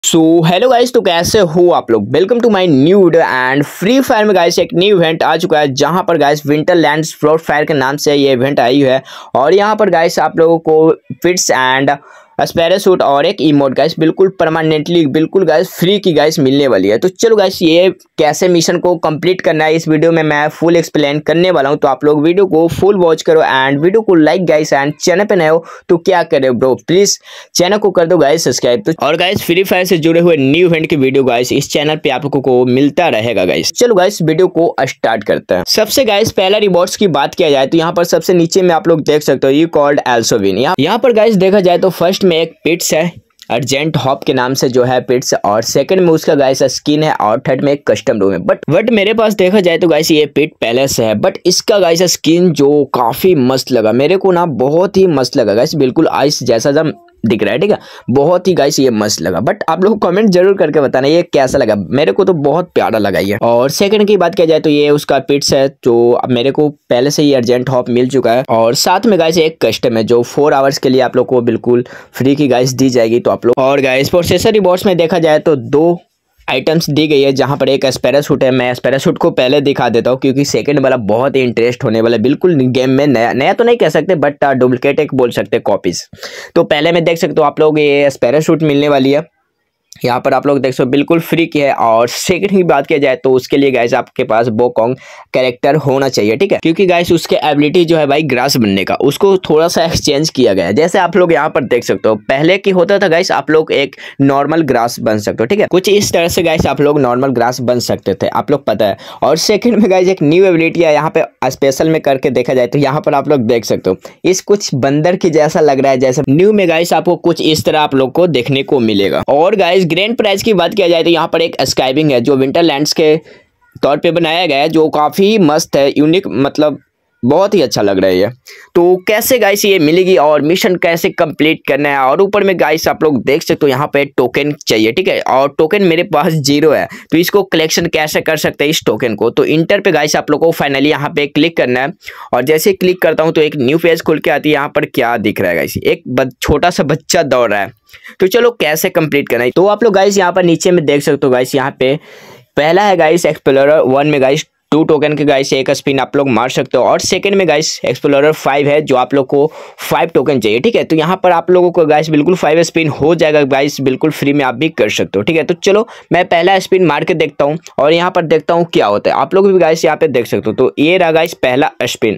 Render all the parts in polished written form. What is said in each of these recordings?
So hello guys, तो कैसे हो आप लोग। Welcome to my new video. And free fire में गाइस एक न्यू इवेंट आ चुका है, जहां पर गाइस विंटरलैंड्स फ्लोट फायर के नाम से ये इवेंट आई है। और यहां पर गाइस आप लोगों को फिट्स एंड पैराशूट और एक इमोट गाइस बिल्कुल परमानेंटली बिल्कुल गाइस फ्री की गाइस मिलने वाली है। तो चलो गाइस, ये कैसे मिशन को कंप्लीट करना है इस वीडियो में मैं फुल एक्सप्लेन करने वाला हूं। तो आप लोग वीडियो को फुल वॉच करो एंड वीडियो को लाइक गाइस। एंड चैनल पे नए हो तो क्या करे ब्रो, प्लीज चैनल को कर दो गाइस सब्सक्राइब। तो और गाइस फ्री फायर से जुड़े हुए न्यू इवेंट की वीडियो गाइस इस चैनल पे आप लोगों को मिलता रहेगा गाइस। चलो गाइस वीडियो को स्टार्ट करते हैं। सबसे गाइस पहला रिवॉर्ड्स की बात किया जाए तो यहाँ पर सबसे नीचे में आप लोग देख सकते हो, यू कॉल्ड आल्सो विन। यहाँ पर गाइस देखा जाए तो फर्स्ट में एक पिट्स है, अर्जेंट हॉप के नाम से जो है पिट्स, और सेकंड में उसका गाइस स्किन है, और थर्ड में एक कस्टम रूम है। बट मेरे पास देखा जाए तो गाइस ये पिट पहले से है, बट इसका गाइस स्किन जो काफी मस्त लगा मेरे को ना, बहुत ही मस्त लगा गाइस, बिल्कुल आइस जैसा जब दिख रहा है, ठीक है, बहुत ही गाइस ये मस्त लगा। बट आप लोग कमेंट जरूर करके बताना ये कैसा लगा, मेरे को तो बहुत प्यारा लगा ये। और सेकंड की बात किया जाए तो ये उसका पिट्स है, जो मेरे को पहले से ही अर्जेंट हॉप मिल चुका है, और साथ में गाइस एक कस्टम है जो 4 आवर्स के लिए आप लोग को बिल्कुल फ्री की गाइस दी जाएगी। तो आप लोग और गाइस प्रोसेसर रिवॉर्ड्स में देखा जाए तो 2 आइटम्स दी गई है, जहां पर एक पैराशूट है। मैं पैराशूट को पहले दिखा देता हूं क्योंकि सेकंड वाला बहुत ही इंटरेस्ट होने वाला है, बिल्कुल गेम में नया तो नहीं कह सकते बट डुप्लीकेट एक बोल सकते कॉपीज। तो पहले में देख सकते हो आप लोग ये पैराशूट मिलने वाली है, यहाँ पर आप लोग देख सकते हो बिल्कुल फ्री की है। और सेकंड की बात किया जाए तो उसके लिए गाइस आपके पास वोकोंग कैरेक्टर होना चाहिए, ठीक है, क्योंकि गाइस उसके एबिलिटी जो है भाई ग्रास बनने का, उसको थोड़ा सा एक्सचेंज किया गया है। जैसे आप लोग यहाँ पर देख सकते हो, पहले की होता था गाइस आप लोग एक नॉर्मल ग्रास बन सकते हो, ठीक है, कुछ इस तरह से गाइस आप लोग नॉर्मल ग्रास बन सकते थे, आप लोग पता है। और सेकंड में गाइस एक न्यू एबिलिटी है, यहाँ पे स्पेशल में करके देखा जाए तो यहाँ पर आप लोग देख सकते हो, इस कुछ बंदर की जैसा लग रहा है, जैसे न्यू में गाइस आपको कुछ इस तरह आप लोग को देखने को मिलेगा। और गाइस ग्रैंड प्राइज की बात किया जाए तो यहाँ पर एक स्काइविंग है जो विंटरलैंड्स के तौर पे बनाया गया है, जो काफी मस्त है, यूनिक, मतलब बहुत ही अच्छा लग रहा है ये। तो कैसे गाइस ये मिलेगी और मिशन कैसे कंप्लीट करना है, और ऊपर में गाइस आप लोग देख सकते हो यहाँ पे टोकन चाहिए, ठीक है, और टोकन मेरे पास 0 है, तो इसको कलेक्शन कैसे कर सकते हैं इस टोकन को। तो इंटर पे गाइस आप लोग को फाइनली यहाँ पे क्लिक करना है, और जैसे क्लिक करता हूँ तो एक न्यू पेज खुल के आती है। यहाँ पर क्या दिख रहा है गाइस, एक छोटा सा बच्चा दौड़ रहा है। तो चलो कैसे कंप्लीट करना है, तो आप लोग गाइस यहाँ पर नीचे में देख सकते हो गाइस, यहाँ पे पहला है गाइस एक्सप्लोरर 1 में गाइस 2 टोकन के गाइस एक स्पिन आप लोग मार सकते हो, और सेकंड में गाइस एक्सप्लोरर 5 है जो आप लोग को 5 टोकन चाहिए, ठीक है। तो यहाँ पर आप लोगों को गाइस बिल्कुल 5 स्पिन हो जाएगा गाइस, बिल्कुल फ्री में आप भी कर सकते हो, ठीक है। तो चलो मैं पहला स्पिन मार के देखता हूँ और यहाँ पर देखता हूँ क्या होता है। आप लोग भी गाइस यहाँ पे देख सकते हो, तो ये रहा गाइस पहला स्पिन।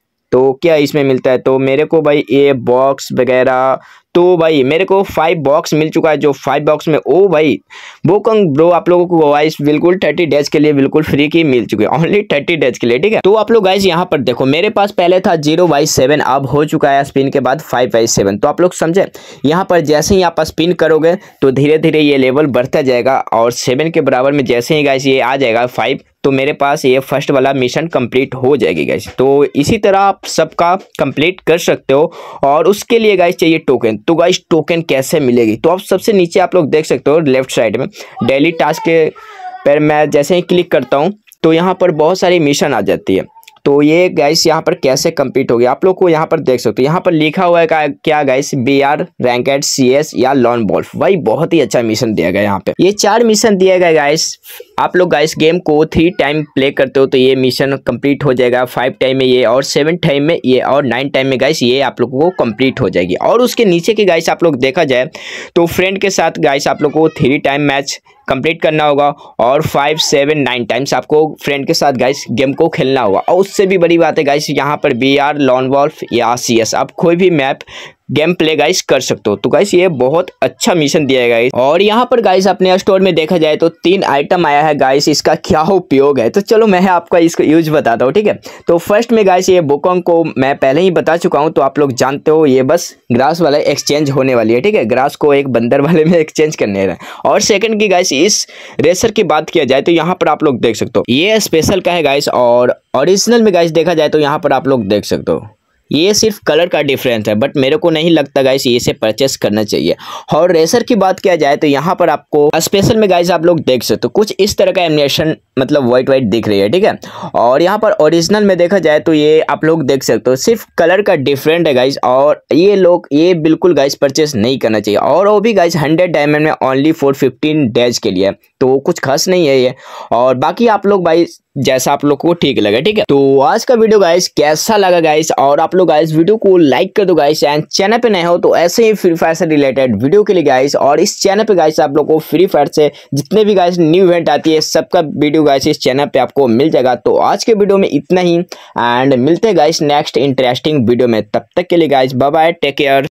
तो क्या इसमें मिलता है, तो मेरे को भाई ये बॉक्स वगैरह, तो भाई मेरे को 5 बॉक्स मिल चुका है, जो 5 बॉक्स में ओ भाई वोकोंग ब्रो आप लोगों को गाइस बिल्कुल 30 डेज के लिए बिल्कुल फ्री की मिल चुकी है, ओनली 30 डेज के लिए, ठीक है। तो आप लोग गाइस यहाँ पर देखो, मेरे पास पहले था 0/7, अब हो चुका है स्पिन के बाद 5/7। तो आप लोग समझे, यहाँ पर जैसे ही आप स्पिन करोगे तो धीरे धीरे ये लेवल बढ़ता जाएगा, और 7 के बराबर में जैसे ही गाइस ये आ जाएगा 5, तो मेरे पास ये फर्स्ट वाला मिशन कंप्लीट हो जाएगी गाइस। तो इसी तरह आप सबका कंप्लीट कर सकते हो, और उसके लिए गाइस चाहिए टोकन। तो गाइस टोकन कैसे मिलेगी, तो आप सबसे नीचे आप लोग देख सकते हो लेफ्ट साइड में डेली टास्क के पर मैं जैसे ही क्लिक करता हूँ तो यहाँ पर बहुत सारी मिशन आ जाती है। तो ये गाइस यहाँ पर कैसे कंप्लीट होगी आप लोग को यहाँ पर देख सकते हो, यहाँ पर लिखा हुआ है क्या गाइस, BR रैंकेड CS या लॉन वोल्फ। भाई बहुत ही अच्छा मिशन दिया गया यहाँ पे, ये 4 मिशन दिया गया गाइस। आप लोग गाइस गेम को 3 टाइम प्ले करते हो तो ये मिशन कंप्लीट हो जाएगा, 5 टाइम में ये, और 7 टाइम में ये, और 9 टाइम में गाइस ये आप लोगों को कंप्लीट हो जाएगी। और उसके नीचे की गाइस आप लोग देखा जाए तो फ्रेंड के साथ गाइस आप लोग को 3 टाइम मैच कंप्लीट करना होगा, और 5, 7, 9 टाइम्स आपको फ्रेंड के साथ गाइस गेम को खेलना होगा। और उससे भी बड़ी बात है गाइस, यहाँ पर BR लॉन वोल्फ या CS आप कोई भी मैप गेम प्ले गाइस कर सकते हो। तो गाइस ये बहुत अच्छा मिशन दिया है गाइस। और यहाँ पर गाइस अपने स्टोर में देखा जाए तो 3 आइटम आया है गाइस, इसका क्या उपयोग है, तो चलो मैं आपका इसका यूज बताता हूँ, ठीक है। तो फर्स्ट में गाइस ये वोकोंग को मैं पहले ही बता चुका हूँ, तो आप लोग जानते हो ये बस ग्रास वाला एक्सचेंज होने वाली है, ठीक है, ग्रास को एक बंदर वाले में एक्सचेंज करने रहा है। और सेकंड की गाइस इस रेसर की बात किया जाए तो यहाँ पर आप लोग देख सकते हो ये स्पेशल का है गाइस, और ओरिजिनल में गाइस देखा जाए तो यहाँ पर आप लोग देख सकते हो ये सिर्फ कलर का डिफरेंस है, बट मेरे को नहीं लगता गाइस ये इसे परचेस करना चाहिए। और रेसर की बात किया जाए तो यहाँ पर आपको स्पेशल में गाइस आप लोग देख सकते हो कुछ इस तरह का एनिमेशन मतलब वाइट दिख रही है, ठीक है। और यहाँ पर ओरिजिनल में देखा जाए तो ये आप लोग देख सकते हो सिर्फ कलर का डिफरेंट है गाइस, और ये बिल्कुल गाइस परचेस नहीं करना चाहिए। और वो भी गाइस 100 डायमंड में ओनली फॉर 15 डेज के लिए, तो कुछ खास नहीं है ये। और बाकी आप लोग भाई जैसा आप लोग को ठीक लगे, ठीक है। तो आज का वीडियो गाइस कैसा लगा गाइस, और आप लोग गाइस वीडियो को लाइक कर दो गाइस, एंड चैनल पे नए हो तो ऐसे ही फ्री फायर से रिलेटेड वीडियो के लिए गाइस, और इस चैनल पे गाइस आप लोग को फ्री फायर से जितने भी गाइस न्यू इवेंट आती है सबका वीडियो गाइस इस चैनल पे आपको मिल जाएगा। तो आज के वीडियो में इतना ही, एंड मिलते हैं गाइस नेक्स्ट इंटरेस्टिंग वीडियो में। तब तक के लिए guys bye bye, take care.